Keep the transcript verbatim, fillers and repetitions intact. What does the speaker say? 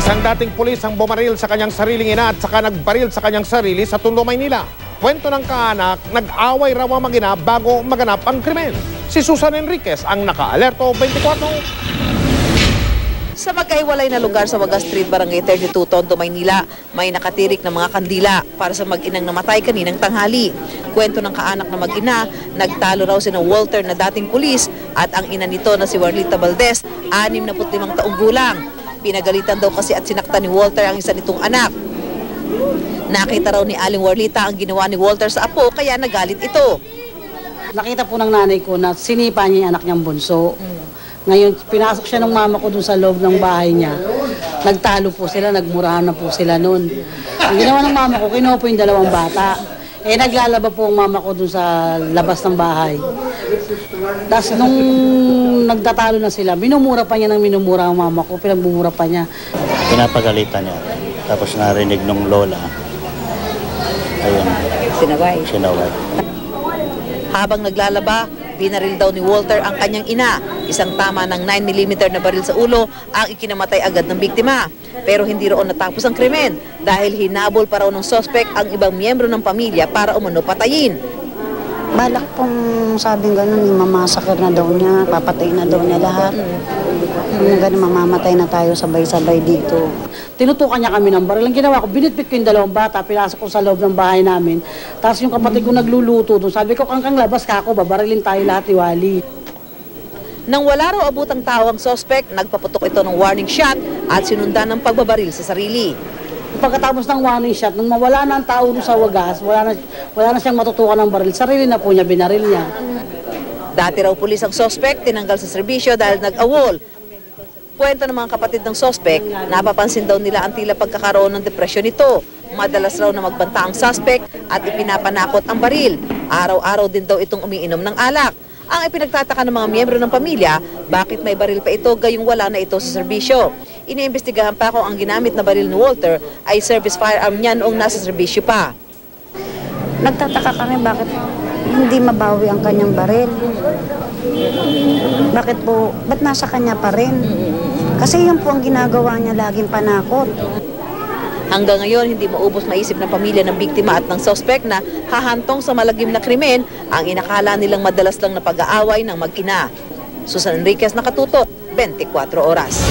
Isang dating pulis ang bumaril sa kanyang sariling ina at saka nagbaril sa kanyang sarili sa Tondo, Maynila. Kwento ng kaanak, nag-away raw ang mag-ina bago maganap ang krimen. Si Susan Enriquez ang naka-alerto twenty-four. Sa magkahiwalay na lugar sa Waga Street, Barangay thirty-two, Tondo, Maynila, may nakatirik na mga kandila para sa mag-inang namatay kaninang tanghali. Kwento ng kaanak na mag-ina, nagtalo raw si Walter na dating pulis at ang ina nito na si Warlita Valdez, anim na put limang taong gulang. Pinagalitan daw kasi at sinaktan ni Walter ang isa nitong anak. Nakita raw ni Aling Warlita ang ginawa ni Walter sa apo kaya nagalit ito. Nakita po ng nanay ko na sinipa niya yung anak niyang bunso. Ngayon, pinasok siya ng mama ko dun sa loob ng bahay niya. Nagtalo po sila, nagmurahan na po sila noon. Ang ginawa ng mama ko, kinuha po yung dalawang bata. Eh, naglalaba po ang mama ko dun sa labas ng bahay. Tapos nung nagtatalo na sila, minumura pa niya ng minumura ang mama ko, pinagbumura pa niya. Pinapagalitan niya. Tapos narinig ng lola. Ayun. Sinaway. Sinaway. Habang naglalaba, binaril daw ni Walter ang kanyang ina. Isang tama ng nine millimeter na baril sa ulo ang ikinamatay agad ng biktima. Pero hindi roon natapos ang krimen dahil hinabol pa raw ng suspect ang ibang miyembro ng pamilya para umano patayin. Balak pong sabing gano'n, mamasakir na daw niya, papatay na daw niya lahat. Yung gano'n, mamamatay na tayo sabay-sabay dito. Tinutukan niya kami ng baril. Ang ginawa ko, binitbit ko yung dalawang bata, pinasok ko sa loob ng bahay namin. Tapos yung kapatid ko nagluluto doon, sabi ko, kangkang labas ka ako, babarilin tayo lahat ni Wally. Nang wala raw abutang tao ang suspect, nagpaputok ito ng warning shot at sinundan ng pagbabaril sa sarili. Pagkatapos ng warning shot, nung mawala na ang tao sa wagas, wala na, wala na siyang matutukan ng baril, sarili na po niya, binaril niya. Dati raw pulis ang suspect, tinanggal sa serbisyo dahil nag-awol. Kwento ng mga kapatid ng suspect, napapansin daw nila ang tila pagkakaroon ng depresyon nito. Madalas raw na magbanta ang suspect at ipinapanakot ang baril. Araw-araw din daw itong umiinom ng alak. Ang ipinagtataka ng mga miyembro ng pamilya, bakit may baril pa ito gayong wala na ito sa serbisyo. Iniimbestigahan pa kung ang ginamit na baril ni Walter ay service firearm niya noong nasa serbisyo pa. Nagtataka kami bakit hindi mabawi ang kanyang baril. Bakit po, ba't nasa kanya pa rin? Kasi yun po ang ginagawa niya, laging panakot. Hanggang ngayon, hindi maubos maisip ng pamilya ng biktima at ng suspect na hahantong sa malagim na krimen ang inakala nilang madalas lang na pag-aaway ng mag-ina. Susan Enriquez, nakatutok, twenty-four oras.